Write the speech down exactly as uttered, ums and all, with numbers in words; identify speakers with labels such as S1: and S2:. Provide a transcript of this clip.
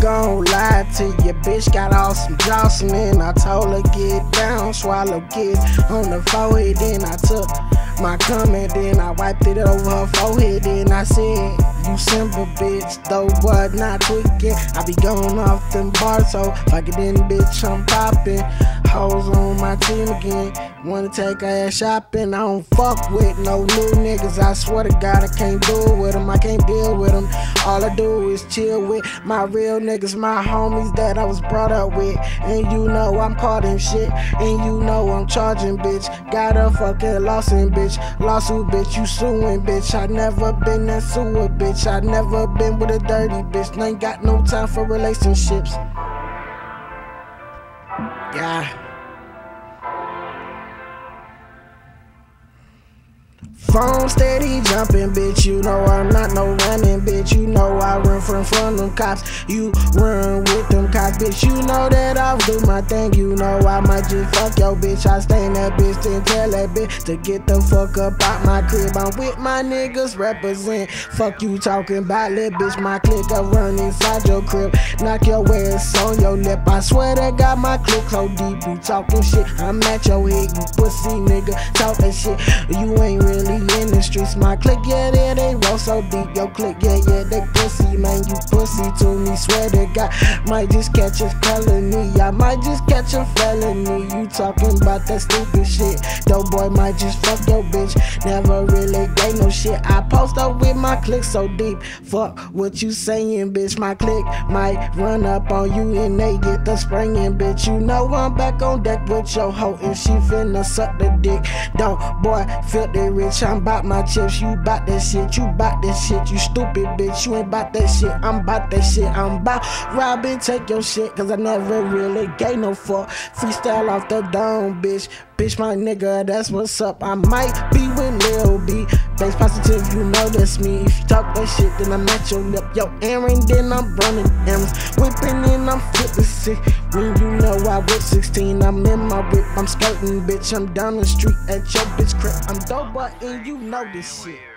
S1: gon' lie to you, bitch. Got all some jostling. I told her get down, swallow kiss on the forehead. Then I took my cum and then I wiped it over her forehead. Then I said, you simple bitch, though but not tweaking. I be going off them bars, so fuck it then, bitch, I'm popping. Hoes on my team again. Wanna take her ass shopping. I don't fuck with no new niggas. I swear to God, I can't do it with them. I can't deal with them. All I do is chill with my real niggas, my homies that I was brought up with. And you know I'm caught in shit. And you know I'm charging, bitch. Got a fucking lawsuit, bitch. Lawsuit, bitch. You suing, bitch. I never been that sewer, bitch. I never been with a dirty bitch. Ain't got no time for relationships. Yeah. Phone steady jumping, bitch. You know I'm not no running, bitch. You know I run from from them cops. You run with them cops, bitch. You know that I'll do my thing. You know I might just fuck your bitch. I stay in that bitch and tell that bitch to get the fuck up out my crib. I'm with my niggas represent. Fuck you talking about, little bitch. My clique I run inside your crib. Knock your ass on your lip. I swear to God, my clique so deep. You talking shit, I'm at your head. You pussy nigga, talk that shit. You ain't really in the streets. My clique, yeah, they, they roll so deep. Yo clique, yeah, yeah, they pussy, man. You pussy to me, swear to God. Might just catch a felony. I might just catch a felony. You talking about that stupid shit. Dope boy might just fuck your bitch. Never really gave no shit. I post up with my clique so deep. Fuck what you saying, bitch. My clique might run up on you and they get the springing, bitch. You know I'm back on deck with your hoe and she finna suck the dick. Don't boy, filthy rich. I'm bout my chips, you bout that shit, you bout that shit, you stupid bitch, you ain't bout that shit, I'm bout that shit, I'm bout robbing, take your shit, cause I never really gave no fuck. Freestyle off the dome, bitch, bitch my nigga, that's what's up. I might be with Lil B, base positive, you know that's me. If you talk that shit, then I'm at your lip, yo Aaron, then I'm running errands, whipping in, I'm fifty-six. When you know I whip sixteen, I'm in my whip, I'm skirting, bitch, I'm down the street at your bitch crib. I'm dope, but and you know this shit.